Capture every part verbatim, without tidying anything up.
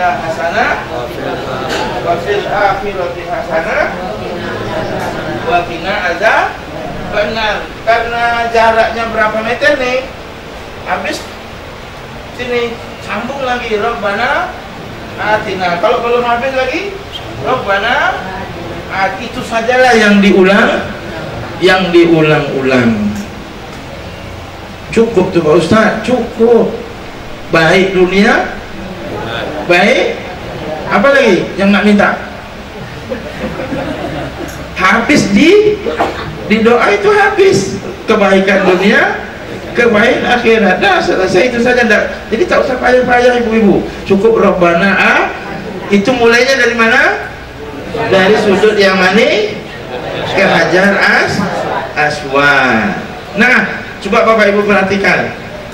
hasanah wa fil akhirati hasanah wa qina azab benar. Karena jaraknya berapa meter nih, habis sini sambung lagi Rabbana atina. Kalau belum habis lagi Rabbana at, itu sajalah yang diulang, yang diulang-ulang. Cukup tuh Pak Ustaz, cukup. Baik dunia, baik apa lagi yang nak minta? Habis di di doa itu habis kebaikan dunia, kebaikan akhirat. Dah selesai itu saja. Dah. Jadi tak usah payah-payah ibu-ibu. Cukup Rabbana ah. Itu mulainya dari mana? Dari sudut yang mani ke Hajar as Aswad. Nah, coba Bapak Ibu perhatikan.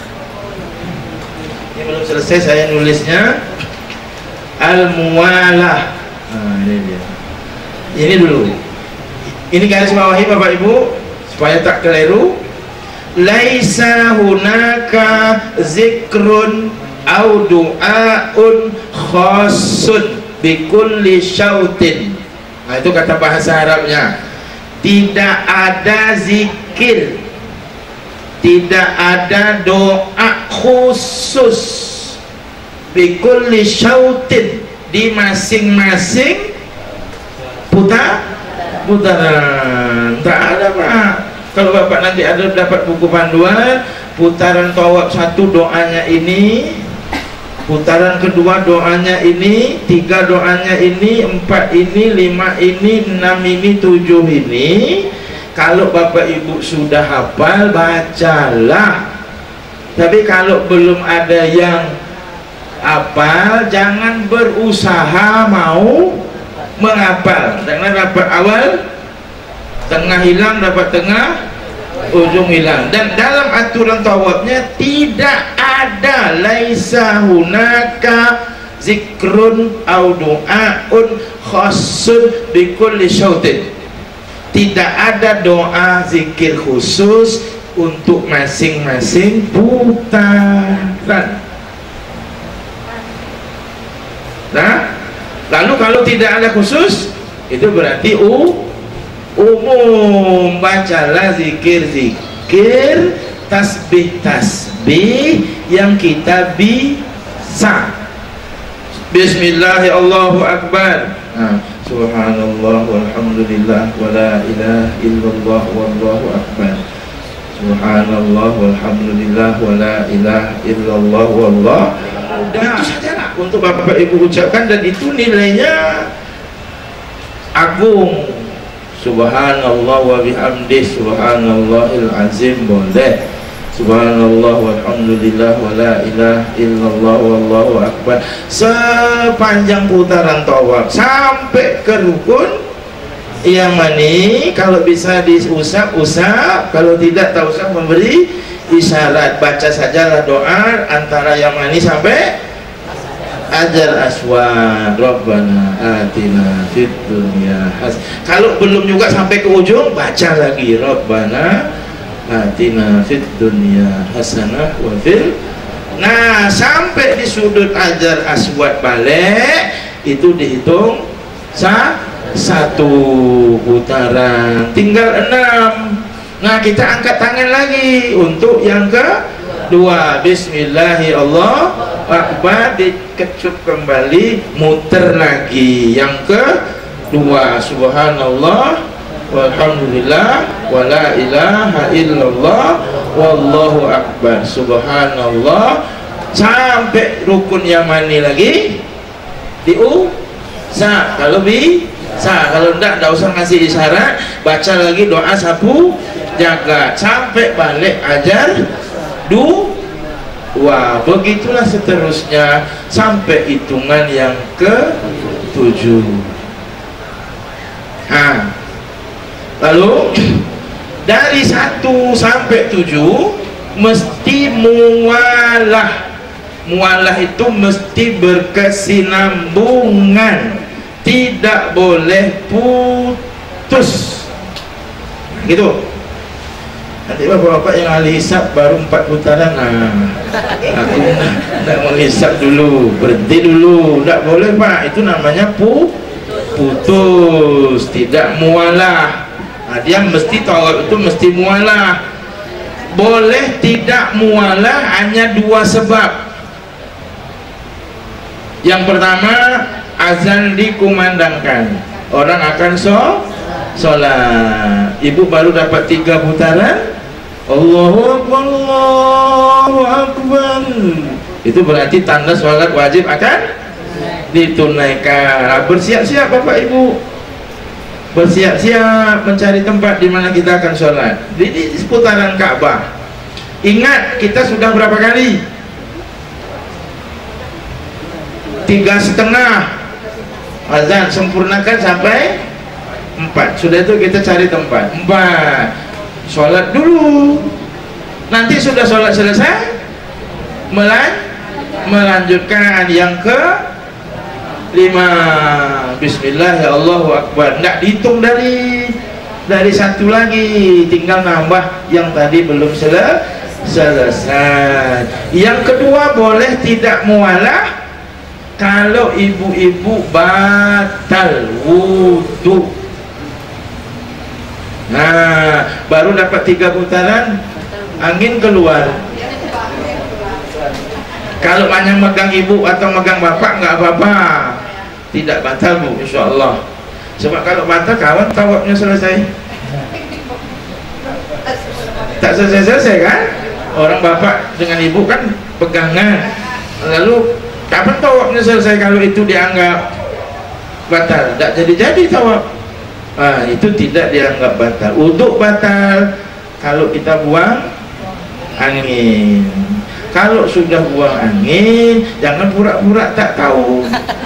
Ini belum selesai saya nulisnya. Al-muwalah. Nah, ini dia. Ini dulu. Ini garis bawahi Bapak Ibu supaya tak keliru. Laisa hunaka zikrun au du'aun khassun bikulli syautin. Nah, itu kata bahasa Arabnya. Tidak ada zikir, tidak ada doa khusus bikulli syautin, di masing-masing putar putaran. Tak ada Pak. Kalau Bapak nanti ada dapat buku panduan, putaran tawaf satu doanya ini, putaran kedua doanya ini, tiga doanya ini, empat ini, lima ini, enam ini, tujuh ini. Kalau Bapak Ibu sudah hafal, bacalah. Tapi kalau belum ada yang hafal, jangan berusaha mau menghafal. Jangan dapat awal, tengah hilang, dapat tengah, ujung hilang. Dan dalam aturan tawafnya tidak ada laisa hunaka zikrun au du'aun khassun bikulli syautin. Tidak ada doa zikir khusus untuk masing-masing putaran. Nah, lalu kalau tidak ada khusus, itu berarti u umum. Bacalah zikir-zikir, tasbih-tasbih yang kita bisa. Bismillahirrahmanirrahim, Allahu Akbar. Nah, subhanallah walhamdulillah wa la ilaha illallah wallahu akbar. Subhanallah walhamdulillah wa la ilaha illallah wallah. Udah, itu saja lah untuk Bapak Ibu ucapkan, dan itu nilainya agung. Subhanallah wa bihamdih, subhanallahil azim boleh. Subhanallah walhamdulillah wa la ilaha illallah wallahu akbar. Sepanjang putaran tawaf sampai ke rukun yang mani, kalau bisa diusap-usap, kalau tidak tak usah memberi isyarat. Baca sajalah doa antara yang mani sampai Hajar Aswad. Rabbana atina fid dunya has. Kalau belum juga sampai ke ujung, baca lagi Rabbana atina fid dunya hasanah wa fil. Nah, sampai di sudut Hajar Aswad balik, itu dihitung sah, satu putaran, tinggal enam. Nah, kita angkat tangan lagi untuk yang kedua. Bismillahirrahmanirrahim, Akbar, dikecup kembali, muter lagi. Yang kedua, subhanallah walhamdulillah wa la ilaha illallah wallahu akbar. Subhanallah sampai rukun yamani lagi diusap kalau bisa. Kalau enggak, enggak usah ngasih isyarat, baca lagi doa sapu jagat sampai balik ajar dua. Begitulah seterusnya sampai hitungan yang ke tujuh. Nah, lalu dari satu sampai tujuh mesti mualah. Mualah itu mesti berkesinambungan, tidak boleh putus. Gitu. Nanti bapak-bapak yang ahli hisap baru empat putaran, nah aku tidak menghisap dulu, berhenti dulu, tidak boleh pak, itu namanya pu putus, tidak mualah. Nah, dia mesti tawaf itu mesti mualah. Boleh tidak mualah hanya dua sebab. Yang pertama, azan dikumandangkan, orang akan so sholat, ibu baru dapat tiga putaran, Allahu Akbar, Allahu Akbar, itu berarti tanda sholat wajib akan ditunaikan. Bersiap-siap bapak ibu, bersiap-siap mencari tempat di mana kita akan sholat di, di, di seputaran Ka'bah. Ingat, kita sudah berapa kali? Tiga setengah azan, sempurnakan sampai empat. Sudah itu kita cari tempat empat, sholat dulu. Nanti sudah sholat selesai, melan melanjutkan yang ke lima, Bismillah, ya Allahu Akbar. Nggak dihitung dari dari satu lagi, tinggal nambah yang tadi belum sel selesai. Yang kedua, boleh tidak mualah kalau ibu-ibu batal wudhu. Nah, baru dapat tiga putaran, angin keluar. Kalau hanya megang ibu atau megang bapak nggak apa-apa, tidak batal bu, insya Allah. Sebab kalau batal, kawan tawafnya selesai. Tak selesai-selesai kan? Orang bapak dengan ibu kan pegangan, lalu kapan tawafnya selesai kalau itu dianggap batal? Tak jadi-jadi tawaf. Ah, itu tidak dianggap batal. Wudhu batal kalau kita buang angin. Kalau sudah buang angin, jangan pura-pura tak tahu.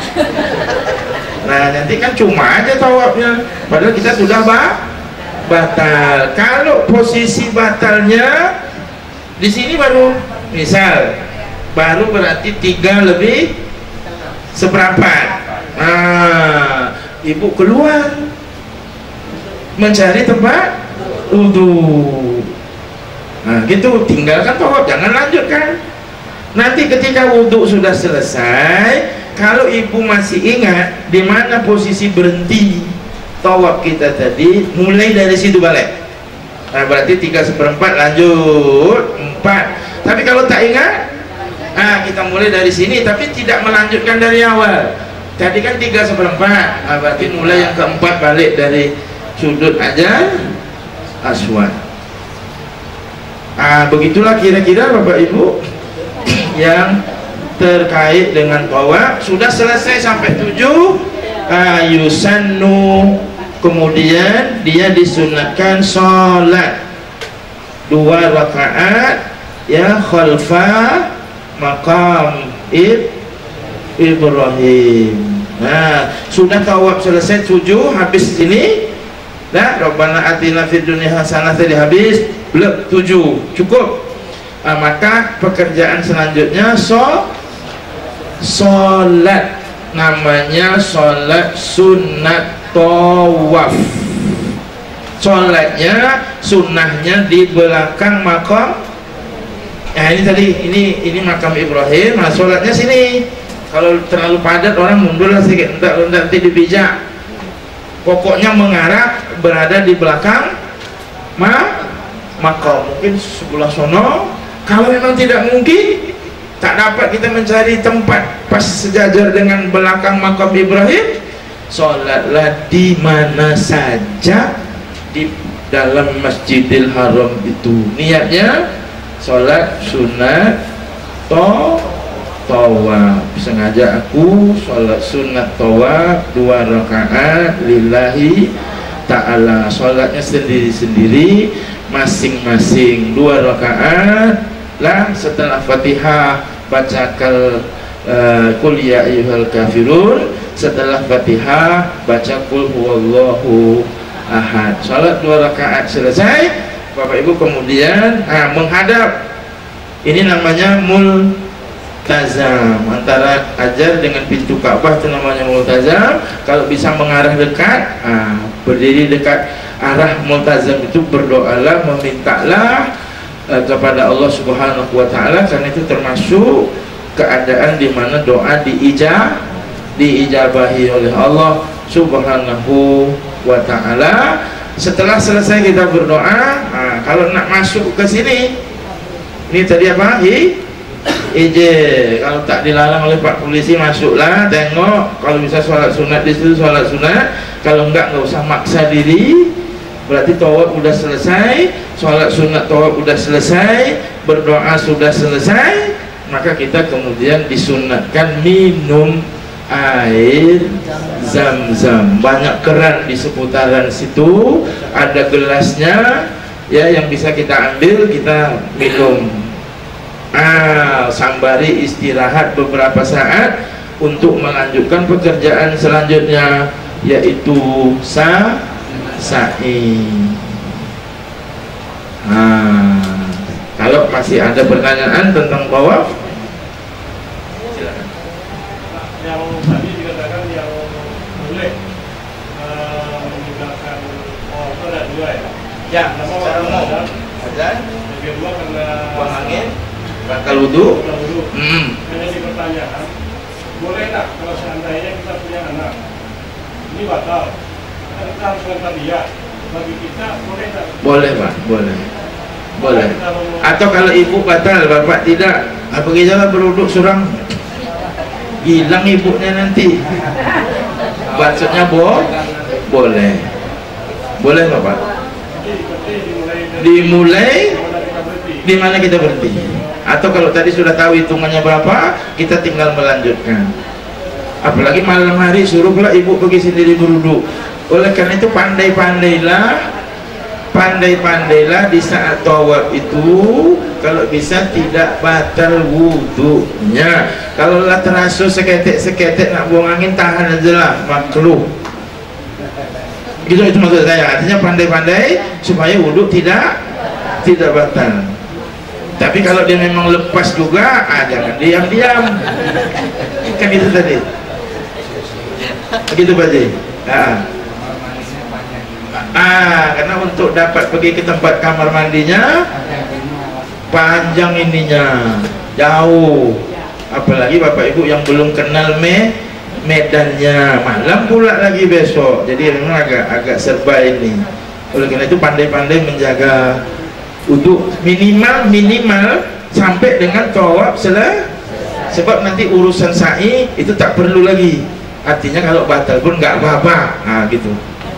Nah, nanti kan cuma aja tawafnya, padahal kita sudah ba batal. Kalau posisi batalnya di sini baru, misal baru berarti tiga lebih seperempat. Nah, ibu keluar mencari tempat wudhu. Nah, gitu, tinggalkan tawaf, jangan lanjutkan. Nanti ketika wudhu sudah selesai, kalau ibu masih ingat di mana posisi berhenti tawaf kita tadi, mulai dari situ balik. Nah, berarti tiga seperempat lanjut empat. Tapi kalau tak ingat, nah kita mulai dari sini tapi tidak melanjutkan dari awal. Tadi kan tiga seperempat, nah, berarti mulai yang keempat balik dari sudut aja aswad. Ah, begitulah kira-kira bapak ibu yang terkait dengan tawaf. Sudah selesai sampai tujuh, ah, yusannu, kemudian dia disunatkan sholat dua rakaat ya khalfa maqam Ibrahim. Nah, sudah tawaf selesai tujuh, habis ini nah, Rabbana atina fid dunya hasanah tadi habis, belum tujuh, cukup. Ah, maka pekerjaan selanjutnya so sholat, namanya sholat sunat tawaf. Sholatnya, sunnahnya di belakang makam. Nah, ini tadi, ini ini makam Ibrahim. Nah, sholatnya sini. Kalau terlalu padat orang mundur lah sedikit, entar nanti dibijak. Pokoknya mengarah berada di belakang ma makam, mungkin sebelah sono. Kalau memang tidak mungkin, tak dapat kita mencari tempat pas sejajar dengan belakang makam Ibrahim, sholatlah di mana saja di dalam Masjidil Haram itu. Niatnya sholat sunat to tawaf. Sengaja aku sholat sunat tawaf dua rakaat lillahi ta'ala. Sholatnya sendiri-sendiri, masing-masing dua rakaat lah. Setelah Fatihah bacakan uh, Qul ya ayyuhal kafirun. Setelah Fatihah baca Qul huwallahu ahad. Salat dua rakaat selesai, Bapak Ibu kemudian ah, menghadap. Ini namanya multazam, antara Hajar dengan pintu Ka'bah itu namanya multazam. Kalau bisa mengarah dekat, ah, berdiri dekat arah multazam itu berdoalah, memintalah uh, kepada Allah Subhanahu wa taala, karena itu termasuk keadaan di mana doa diijab diijabahi oleh Allah Subhanahu wa taala. Setelah selesai kita berdoa, nah, kalau nak masuk ke sini, ini tadi apa? Hi, izin. Kalau tak dilarang oleh Pak Polisi, masuklah, tengok. Kalau bisa sholat sunat di situ, sholat sunat. Kalau enggak, nggak usah maksa diri. Berarti tawaf udah selesai, sholat sunat tawaf udah selesai, berdoa sudah selesai. Maka kita kemudian disunatkan minum air zam-zam. Banyak keran di seputaran situ, ada gelasnya ya, yang bisa kita ambil, kita minum. Ah, sambari istirahat beberapa saat untuk melanjutkan pekerjaan selanjutnya, yaitu sa sa'i. Ah, kalau masih ada pertanyaan tentang tawaf, silakan. Yang tadi dikatakan yang boleh uh, meninggalkan oh itu ada dua ya? Ya, pertama secara umum ada, ada yang kedua karena buang angin, batal wudu. Hmm. Hanya dipertanyakan, boleh tak kalau seandainya kita punya anak ini batal, kan kita harus ngantar dia, bagi kita boleh tak? Boleh Pak, boleh, boleh. Atau kalau ibu batal, bapak tidak, apa kita beruduk surang, hilang ibunya nanti. Maksudnya bo, boleh, boleh Bapak. Dimulai di mana kita berhenti. Atau kalau tadi sudah tahu hitungannya berapa, kita tinggal melanjutkan. Apalagi malam hari suruh pula ibu pergi sendiri beruduk. Oleh karena itu pandai-pandailah, pandai-pandailah di saat tawaf itu, kalau bisa tidak batal wudunya. Kalau lah terasa seketek-seketek nak buang angin, tahan aja lah, makruh. Gitu, itu maksud saya. Artinya pandai-pandai supaya wudhu tidak tidak batal. Tapi kalau dia memang lepas juga, ah, jangan diam-diam. Kan itu tadi. Begitu Pak Ji. Ah. ah, karena untuk dapat pergi ke tempat kamar mandinya panjang ininya, jauh. Apalagi Bapak Ibu yang belum kenal me medannya, malam pula lagi besok. Jadi memang agak agak serba ini. Oleh karena itu pandai-pandai menjaga untuk minimal minimal sampai dengan tawaf selesai. Sebab nanti urusan sa'i itu tak perlu lagi. Artinya kalau batal pun nggak apa-apa. Nah gitu.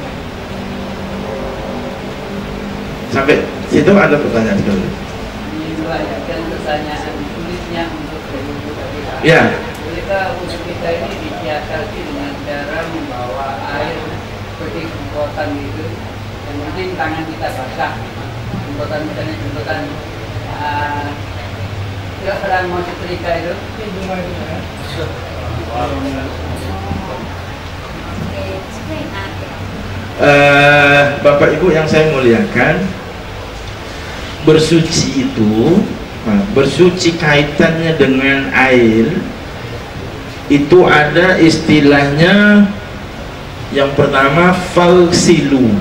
Sampai situ ada pertanyaan dulu. Dilanjutkan pertanyaan sulitnya untuk berwudu tadi. Ya. Bolehkah wudu kita ini disiasati dengan cara membawa air seperti jempotan gitu, yang penting tangan kita basah. Jempotan misalnya jempotan nggak uh, sedang mau setrika itu. Uh, Bapak Ibu yang saya muliakan, bersuci itu, bersuci kaitannya dengan air itu ada istilahnya. Yang pertama falsilu,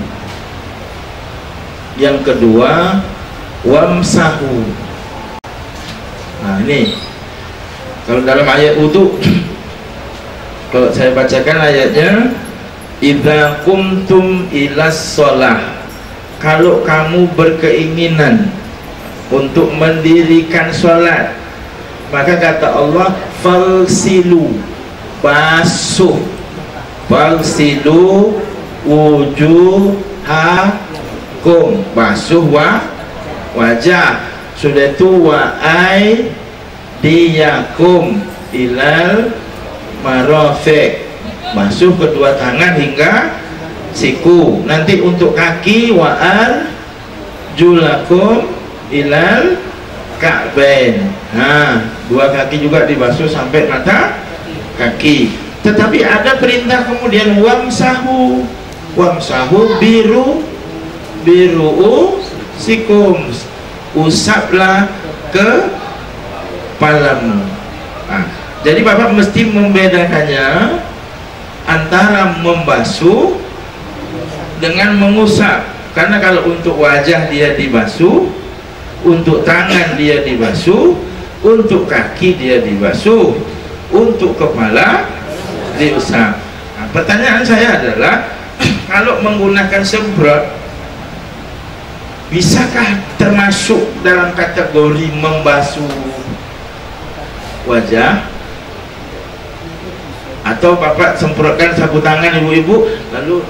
yang kedua wamsahu. Nah ini kalau dalam ayat wudu, kalau saya bacakan ayatnya, idza kumtum ilas sholah, kalau kamu berkeinginan untuk mendirikan sholat, maka kata Allah falsilu, basuh, falsilu wujuhakum, basuh wa wajah, sudah itu wa aydiyakum ilal marafiq, basuh kedua tangan hingga siku. Nanti untuk kaki wa arjulakum ilal ka'bain. Nah, dua kaki juga dibasuh sampai mata kaki. Tetapi ada perintah kemudian wamsahu, wamsahu biru biru sikum, usaplah ke kepalamu. Nah, jadi Bapak mesti membedakannya antara membasuh dengan mengusap. Karena kalau untuk wajah dia dibasuh, untuk tangan dia dibasuh, untuk kaki dia dibasuh, untuk kepala diusap. Nah, pertanyaan saya adalah kalau menggunakan semprot, bisakah termasuk dalam kategori membasuh wajah? Atau bapak semprotkan sapu tangan ibu-ibu lalu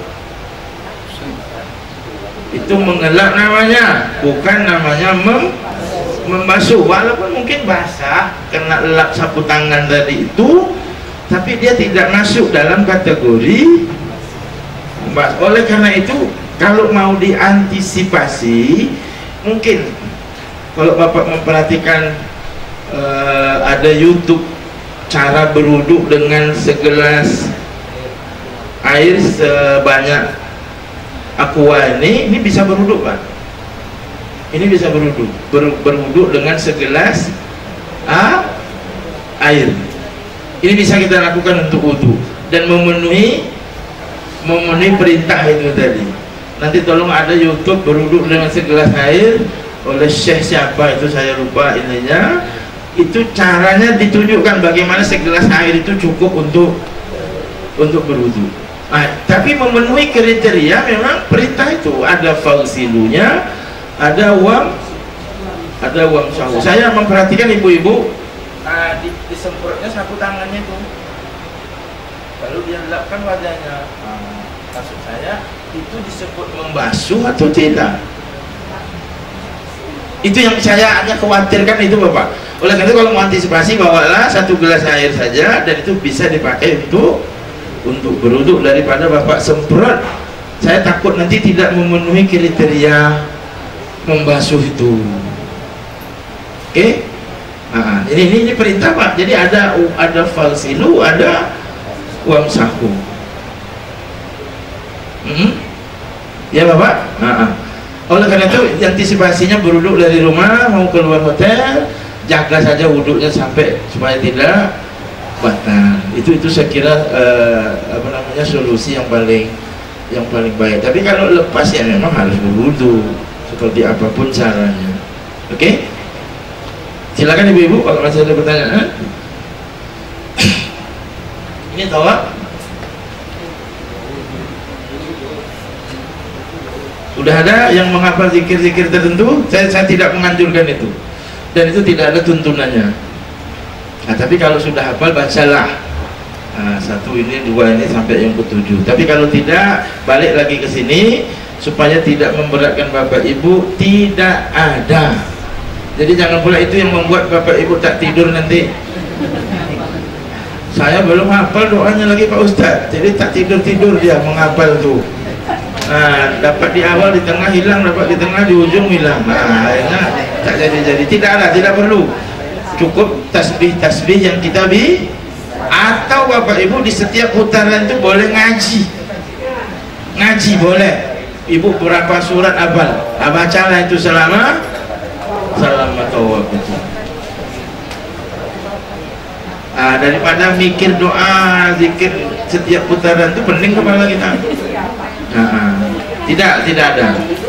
itu mengelap namanya, bukan namanya mem membasuh. Walaupun mungkin basah kena lap sapu tangan tadi itu, tapi dia tidak masuk dalam kategori membasuh. Oleh karena itu, kalau mau diantisipasi, mungkin kalau bapak memperhatikan uh, ada YouTube cara berwuduk dengan segelas air sebanyak aqua ini, ini bisa berwuduk Pak. Ini bisa berwuduk, Ber, berwuduk dengan segelas ah, air. Ini bisa kita lakukan untuk wudhu dan memenuhi memenuhi perintah itu tadi. Nanti tolong ada YouTube berwuduk dengan segelas air oleh Syekh siapa itu saya lupa ininya. Itu caranya ditunjukkan bagaimana segelas air itu cukup untuk untuk berwudhu. Nah, tapi memenuhi kriteria memang perintah itu, ada fausilunya, ada wam, ada wam sahu. Saya memperhatikan ibu-ibu, nah, di, disemprotnya sapu tangannya itu, lalu dia lapkan wajahnya. Nah, maksud saya itu disebut membasuh atau tidak? Itu yang saya hanya khawatirkan itu Bapak. Oleh karena itu kalau mau antisipasi, bawalah satu gelas air saja dan itu bisa dipakai untuk untuk berwuduk daripada bapak semprot. Saya takut nanti tidak memenuhi kriteria membasuh itu. Oke? Okay? Nah, ini, ini ini perintah Pak. Jadi ada ada falsilu, ada wamsahu. Hmm? Ya Bapak? Nah, oleh karena itu antisipasinya berwuduk dari rumah mau keluar hotel, jaga saja wuduknya sampai supaya tidak batal. Itu itu saya kira uh, apa namanya solusi yang paling yang paling baik. Tapi kalau lepas ya memang harus berwudu seperti apapun caranya. Oke? Okay? Silakan ibu-ibu kalau masih ada pertanyaan. Ini tawak. Sudah ada yang menghafal zikir-zikir tertentu? Saya, saya tidak menganjurkan itu. Dan itu tidak ada tuntunannya. Nah, tapi kalau sudah hafal bacalah. Nah, satu ini, dua ini sampai yang ketujuh. Tapi kalau tidak, balik lagi ke sini supaya tidak memberatkan bapak ibu. Tidak ada. Jadi jangan pula itu yang membuat bapak ibu tak tidur nanti. Saya belum hafal doanya lagi Pak Ustadz. Jadi tak tidur-tidur dia menghafal tuh. Nah, dapat di awal, di tengah hilang, dapat di tengah, di ujung hilang. Nah, akhirnya tak jadi-jadi. Tidak ada, tidak perlu. Cukup tasbih-tasbih yang kita bi, atau bapak ibu di setiap putaran itu boleh ngaji. Ngaji boleh. Ibu berapa surat hafal? Bacalah itu selama selama tawaf itu. Ah, daripada mikir doa, zikir setiap putaran itu pening kepala kita. Nah, tidak, tidak ada.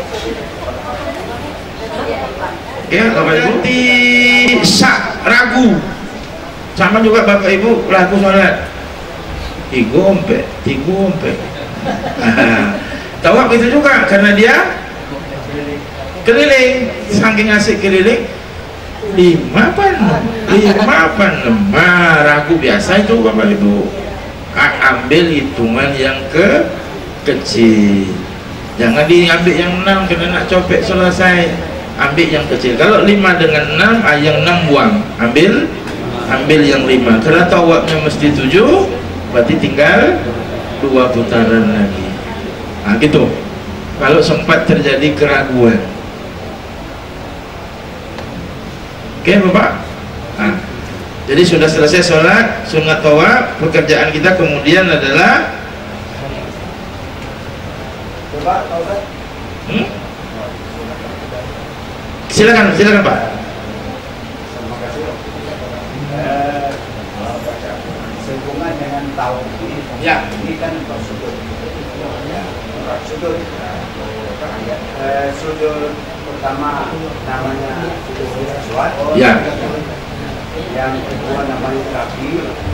Ya, bapak ibu tidak ragu. Sama juga bapak ibu ragu sholat. Tigompe, tigompe. Tawaf itu juga karena dia keliling, saking asik keliling. Lima pan, lima pan, lemah ragu biasa itu bapak ibu. Ambil hitungan yang ke kecil. Jangan diambil yang enam kena nak copek selesai. Ambil yang kecil. Kalau lima dengan enam, ah, yang enam buang. Ambil, ambil yang lima. Karena tawafnya mesti tujuh, berarti tinggal dua putaran lagi. Nah gitu. Kalau sempat terjadi keraguan. Oke Bapak. Nah, jadi sudah selesai sholat sunat tawaf. Pekerjaan kita kemudian adalah hmm? Silakan, silakan Pak. Terima kasih. Eh, sehubungan dengan tahun ini, ya, ini kan prosedur. Ya, sudut. Eh, sudut pertama namanya sudut aswad. Ya. Yang kedua namanya kaki.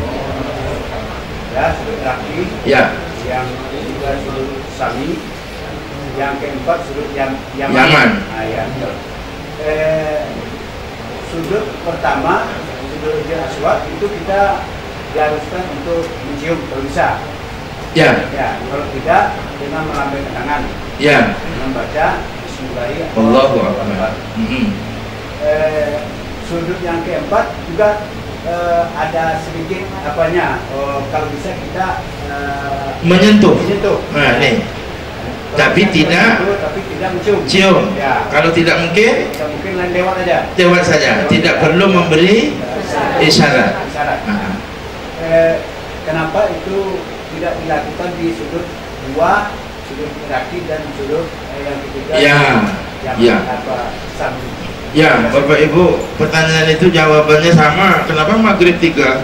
Ya, sudut kaki. Ya. Yang ketiga sudut sami. Yang keempat sudut yang Yaman. Yaman. Nah, ya. Eh, sudut pertama sudut aswad itu kita diharuskan untuk mencium kalau bisa. Ya. Ya, kalau tidak dengan melambaikan tangan. Ya. Membaca Bismillahirrahmanirrahim. Allahu Akbar. Mm-hmm. Eh, sudut yang keempat juga eh, ada sedikit apanya. Oh, kalau bisa kita eh, menyentuh. menyentuh. Nah, nih. Kalau Tapi kita tidak menyentuh, tapi tidak mencium. cium. Ya. Kalau tidak mungkin, Tidak mungkin lain lewat aja. lewat saja. Tidak perlu memberi isyarat. Isyarat. Nah. Eh, kenapa itu tidak dilakukan di sudut dua, sudut kaki dan sudut eh, yang ketiga? Ya. Yang Ya. apa? Sami. Ya, Bapak Ibu, pertanyaan itu jawabannya sama. Kenapa maghrib tiga?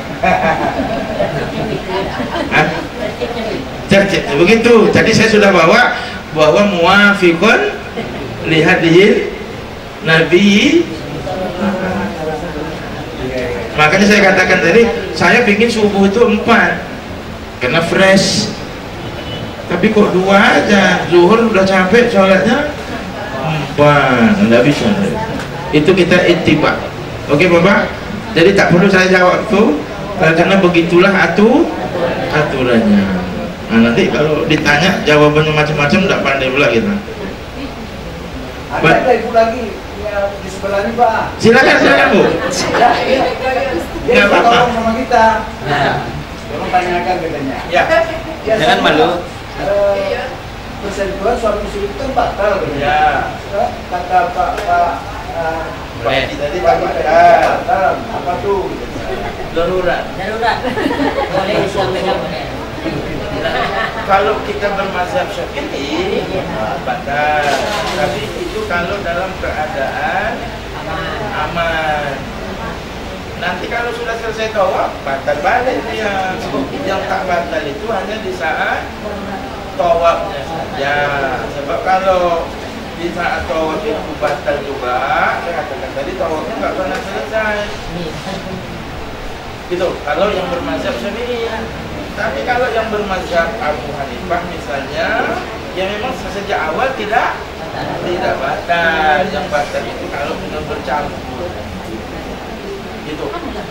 Hah? Cek, cek, begitu. Tadi saya sudah bawa bahwa muafiqun lihadihil Nabi. Makanya saya katakan tadi, saya ingin subuh itu empat karena fresh. Tapi kok dua aja, zuhur udah capek sholatnya empat, nggak bisa. Itu kita ittiba. Oke Bapak, jadi tak perlu saya jawab tuh karena begitulah atu aturannya. Nah, nanti kalau ditanya jawabannya macam-macam tidak pandai pula kita. Ada ada ibu lagi ya, di sebelah ini Pak. Silakan silakan Bu. Ya, iya. Dia Nggak minta apa-apa. tolong sama kita. Tolong tanyakan katanya. Ya. Ya, Jangan sama, malu. eh, perselingkuhan suami istri itu kan batal katanya. Ya. Eh, Kata Pak Pak eh, Pak Boleh. Haji tadi Pak Haji batal. Batal. Apa tuh? Darurat. Darurat. Boleh disampaikan boleh. Kalau kita bermazhab Syafi'i batal, tapi itu kalau dalam keadaan aman. Nanti kalau sudah selesai tawaf batal balik dia. Yang tak batal itu hanya di saat tawafnya saja. Sebab kalau di saat tawaf itu batal juga, saya katakan tadi tawafnya nggak pernah selesai. Gitu. Kalau yang bermazhab Syafi'i. Tapi kalau yang bermazhab Abu Hanifah misalnya, ya memang sejak awal tidak tidak batal. Yang batal itu kalau benar bercampur. Gitu.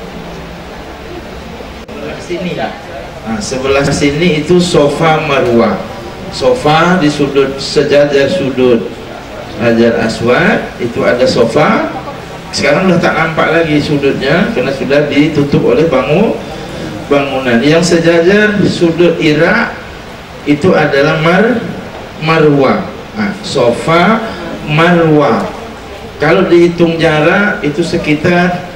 Sebelah sini. Nah, sebelah sini itu sofa marwah. Sofa di sudut sejajar sudut Hajar Aswad itu ada sofa. Sekarang sudah tak nampak lagi sudutnya karena sudah ditutup oleh bangun bangunan. Yang sejajar sudut Irak itu adalah mar marwah. Nah, sofa marwah. Kalau dihitung jarak itu sekitar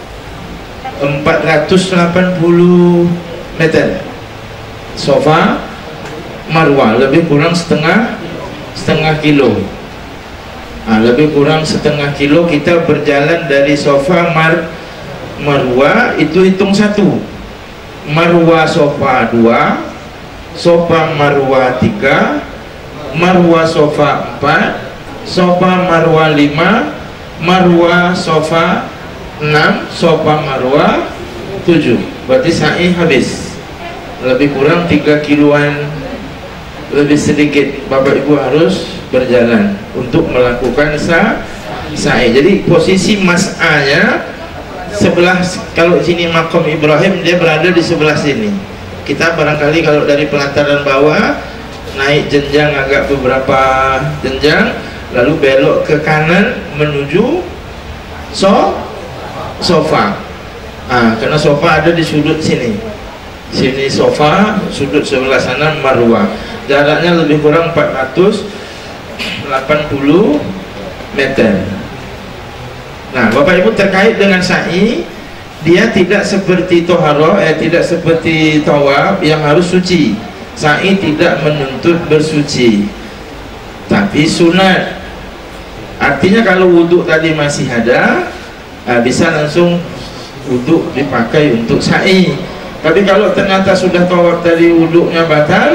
empat ratus delapan puluh meter. Sofa marwah lebih kurang setengah setengah kilo. Nah, lebih kurang setengah kilo kita berjalan dari sofa mar marwah itu hitung satu. Marwah sofa dua, sofa marwah tiga, marwah sofa empat, sofa marwah lima, marwah sofa enam, sofa marwah tujuh. Berarti sa'i habis. Lebih kurang tiga kiloan lebih sedikit Bapak Ibu harus berjalan untuk melakukan sa sa'i. Jadi posisi mas'anya sebelah, kalau sini makom Ibrahim dia berada di sebelah sini. Kita barangkali kalau dari pelataran bawah naik jenjang agak beberapa jenjang lalu belok ke kanan menuju so sofa. Ah, karena sofa ada di sudut sini. Sini sofa, sudut sebelah sana marwah. Jaraknya lebih kurang empat ratus delapan puluh meter. Nah, Bapak Ibu, terkait dengan sa'i, dia tidak seperti toharoh, eh tidak seperti tawaf yang harus suci. Sa'i tidak menuntut bersuci, tapi sunat. Artinya kalau wudhu tadi masih ada, nah, bisa langsung wudhu dipakai untuk sa'i. Tapi kalau ternyata sudah tawaf tadi wudhunya batal,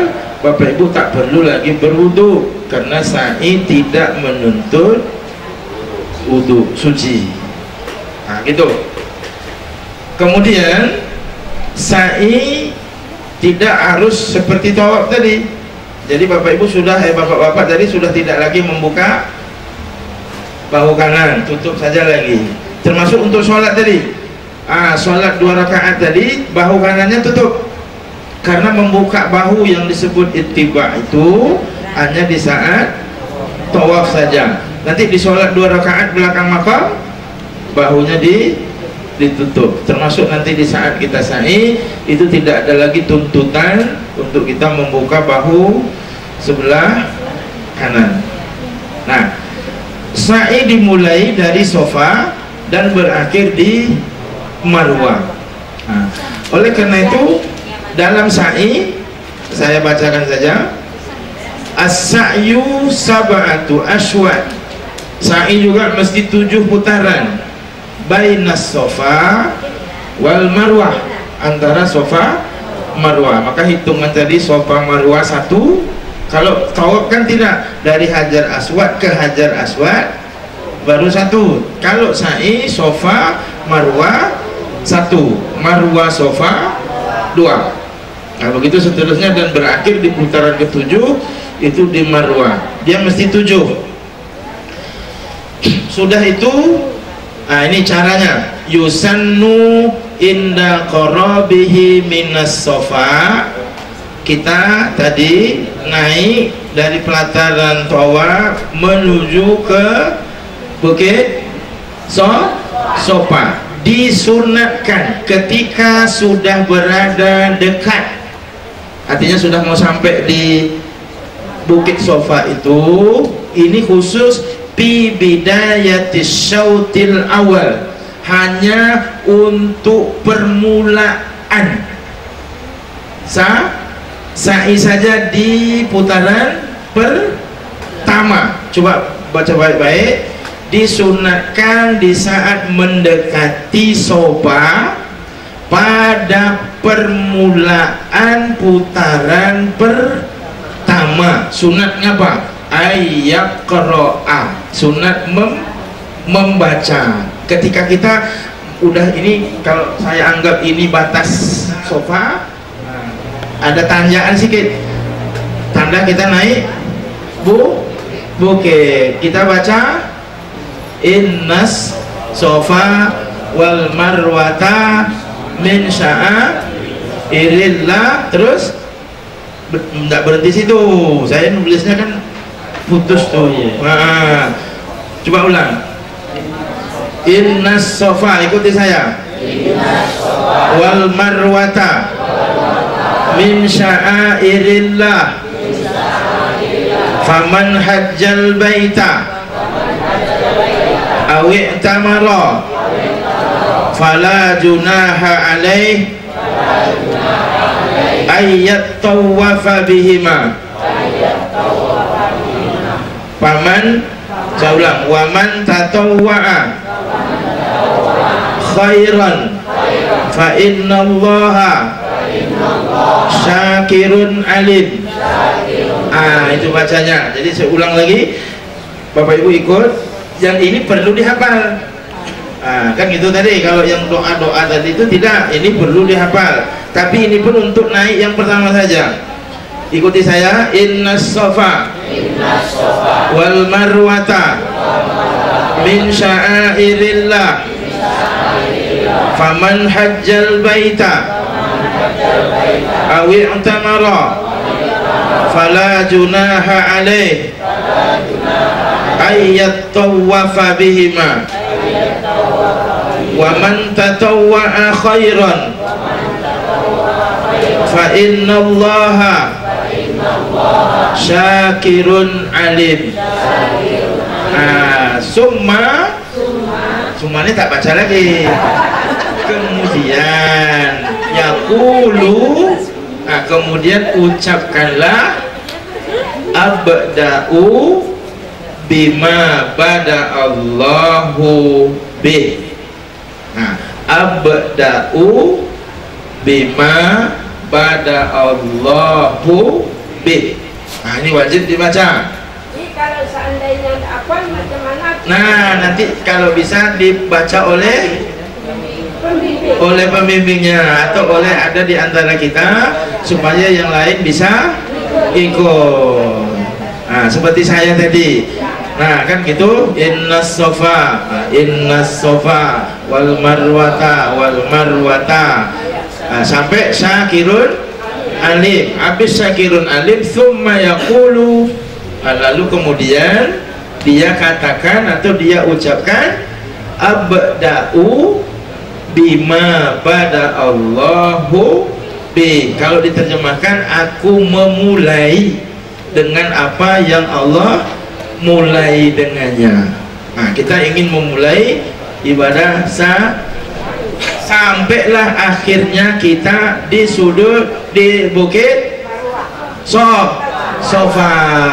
Bapak Ibu tak perlu lagi berwudu karena sa'i tidak menuntut wudu suci. Nah, gitu. Kemudian sa'i tidak harus seperti tawaf tadi. Jadi Bapak Ibu sudah, eh Bapak-bapak tadi sudah tidak lagi membuka bahu kanan, tutup saja lagi. Termasuk untuk sholat tadi. Ah, sholat dua rakaat tadi bahu kanannya tutup. Karena membuka bahu yang disebut ittiba itu hanya di saat tawaf saja. Nanti di sholat dua rakaat belakang makam bahunya di ditutup. Termasuk nanti di saat kita sa'i itu tidak ada lagi tuntutan untuk kita membuka bahu sebelah kanan. Nah, sa'i dimulai dari sofa dan berakhir di marwah. Nah, oleh karena itu dalam sa'i saya bacakan saja, as-sa'yu sab'atu aswad. Sa'i juga mesti tujuh putaran, bainas sofa wal marwah, antara sofa marwah. Maka hitungan tadi sofa marwah satu. Kalau tawaf kan tidak, dari hajar aswad ke hajar aswad baru satu. Kalau sa'i sofa marwah satu, marwah sofa dua. Nah begitu seterusnya dan berakhir di putaran ketujuh itu di marwah. Dia mesti tujuh. Sudah itu, nah ini caranya. Yusannu inda qarabihi minas sofa. Kita tadi naik dari pelataran tawaf menuju ke bukit so sofa. Disunatkan ketika sudah berada dekat, artinya sudah mau sampai di bukit sofa itu, ini khusus fi bidayatis syautil awal, hanya untuk permulaan sa sa'i saja di putaran pertama. Coba baca baik-baik. Disunatkan di saat mendekati sofa pada permulaan putaran pertama. Sunatnya apa? Ayat qira'ah, sunat mem membaca. Ketika kita udah ini, kalau saya anggap ini batas sofa, ada tanjakan sedikit, tanda kita naik bu bukit, kita baca innas sofa wal marwata min sya'airillah. Terus tidak berhenti situ, saya nulisnya kan putus tuh. Nah, coba ulang. Innas sofa, ikuti saya. Wal marwata min sya'airillah faman hajjal baita awi tamara fala junaha alaih ayat tawafa bihima. Paman, saya ulang, waman tatawwa'a khairan fa innallaha syakirun alim. Ah, itu bacanya. Jadi saya ulang lagi, Bapak Ibu ikut. Yang ini perlu dihafal. Ah, kan gitu tadi. Kalau yang doa-doa tadi itu tidak, ini perlu dihafal. Tapi ini pun untuk naik yang pertama saja. Ikuti saya. Innas sofa wal marwata min sya'airillah faman hajjal baita awi i'tamara fala junaha alaih ayat tawafa bihima wa man tatawwa'a khairan fa innallaha syakirun alim. Ah, summa summa ini tak baca lagi. Kemudian yaqulu, nah, kemudian ucapkanlah abda'u bima bada Allahu bih. Nah, abda'u bima bada Allahu B. Nah, ini wajib dibaca. Jadi kalau seandainya ada apa macam mana? Nah, nanti kalau bisa dibaca oleh Pembimbing. oleh pembimbingnya atau oleh ada di antara kita supaya yang lain bisa ikut. Nah, seperti saya tadi. Nah, kan gitu. Innas sofa, innas sofa wal marwata wal marwata. Nah, sampai syakirun alim. Habis syakirun alim, thumma yaqulu. Nah, lalu kemudian dia katakan atau dia ucapkan abda'u bima pada Allahu bi. Kalau diterjemahkan, aku memulai dengan apa yang Allah mulai dengannya. Nah, kita ingin memulai ibadah sa sampailah akhirnya kita di sudut di bukit so sofa.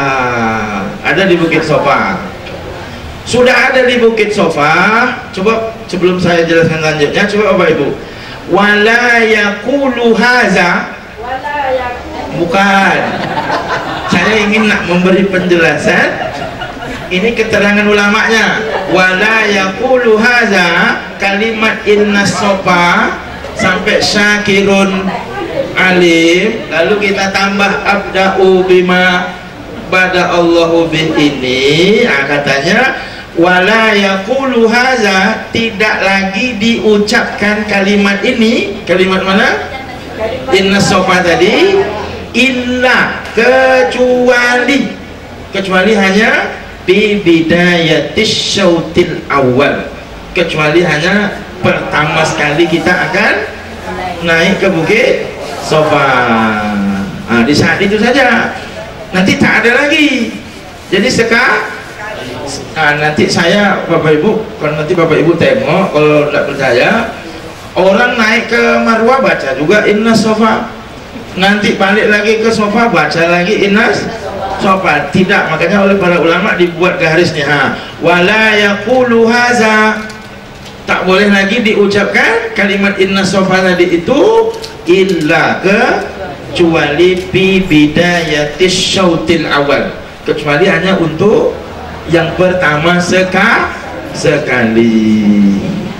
Ada di bukit sofa. Sudah ada di bukit sofa. Coba sebelum saya jelaskan lanjutnya, coba Bapak Ibu. Wala yaqulu haza. Wala yakun. Bukan. Saya ingin nak memberi penjelasan. Ini keterangan ulamanya. Wala yaqulu haza, kalimat inna sofa sampai syakirun alim, lalu kita tambah abda'u bima pada Allahu bih ini. Nah, katanya wala yaqulu haza, tidak lagi diucapkan kalimat ini. Kalimat mana? Inna sofa tadi. Illa, kecuali kecuali hanya bi bidayatis syautil awal, kecuali hanya pertama sekali kita akan naik ke bukit sofa. Nah, di saat itu saja, nanti tak ada lagi. Jadi sekarang nah, nanti saya Bapak Ibu, kalau nanti Bapak Ibu tengok, kalau tidak percaya, orang naik ke Marwah baca juga inna sofa, nanti balik lagi ke sofa baca lagi innas sofa. Tidak, makanya oleh para ulama dibuat garisnya, ha, wala yaqulu haza, tak boleh lagi diucapkan kalimat inna sofa tadi itu illa, kecuali bi bidayatis syautil awal, kecuali hanya untuk yang pertama seka sekali.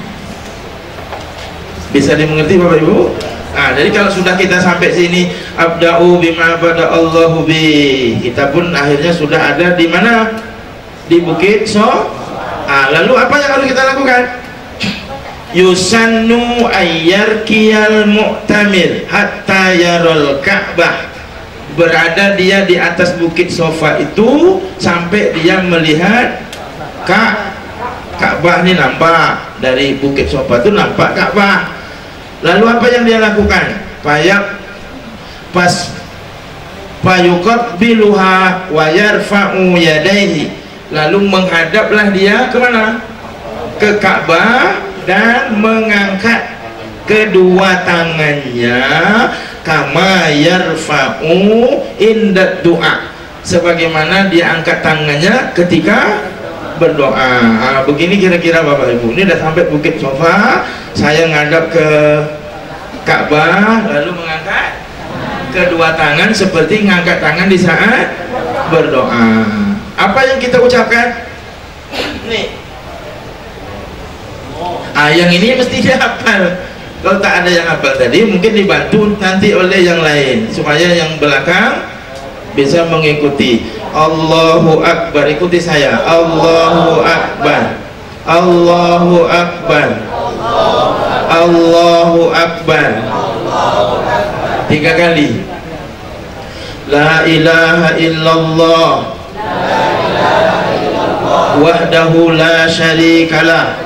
Bisa dimengerti Bapak Ibu? Nah, jadi kalau sudah kita sampai sini abda'u bima pada Allahu bi, kita pun akhirnya sudah ada di mana? Di bukit so. Nah, lalu apa yang harus kita lakukan? Yusannu ayyarkiyal mu'tamir hatta yarul Ka'bah. Berada dia di atas bukit sofa itu sampai dia melihat Ka Ka'bah. Ini nampak dari bukit sofa itu, nampak Ka'bah. Lalu apa yang dia lakukan? Payak pas payukat biluha wa yarfa'u yadaihi. Lalu menghadaplah dia ke mana? Ke Ka'bah dan mengangkat kedua tangannya kama yarfa'u inda doa, sebagaimana dia angkat tangannya ketika berdoa. Nah, begini kira-kira Bapak Ibu. Ini udah sampai bukit sofa, saya ngadap ke Ka'bah lalu mengangkat kedua tangan seperti ngangkat tangan di saat berdoa. Apa yang kita ucapkan? Nih. Ah, yang ini mesti dihafal. Kalau tak ada yang hafal tadi, mungkin dibantu nanti oleh yang lain supaya yang belakang bisa mengikuti. Allahu Akbar, ikuti saya. Allahu Akbar, Allahu Akbar, Allahu Akbar. Tiga kali. La ilaha illallah, wahdahu la syarikalah,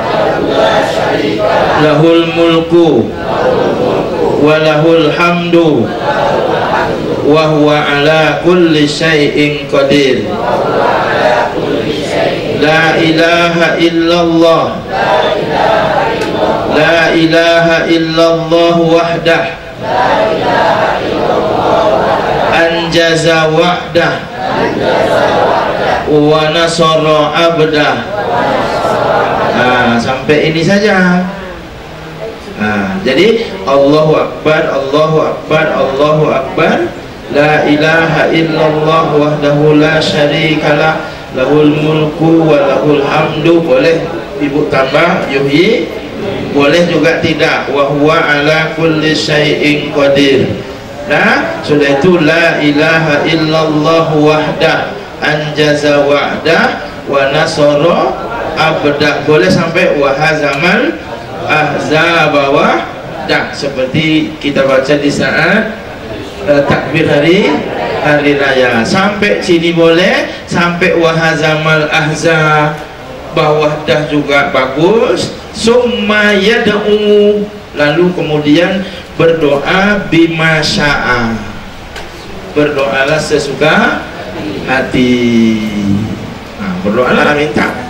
lahul mulku wa lahul hamdu wa huwa ala kulli syai'in qadir. La ilaha illallah, la ilaha illallah wahdah, anjaza wa'dah wa nasara abdah. Nah, sampai ini saja. Nah, jadi Allahu Akbar, Allahu Akbar, Allahu Akbar. la ilaha illallah wahdahu la syarikalah lahul mulku wa lahul hamdu. Boleh ibu tambah yuhyi, boleh juga tidak, wa huwa ala kulli syai'in qadir. Nah, sudah itu la ilaha illallah wahdah anjaza wa'dah wa nasara abdah. Boleh sampai wa hazamal ahzaba wahdah, seperti kita baca di saat uh, takbir hari hari raya. Sampai sini boleh, sampai wa hazamal ahzaba wahdah juga bagus. Summa yad'u, lalu kemudian berdoa bima sya'a, berdoalah sesuka hati. Nah, berdoalah minta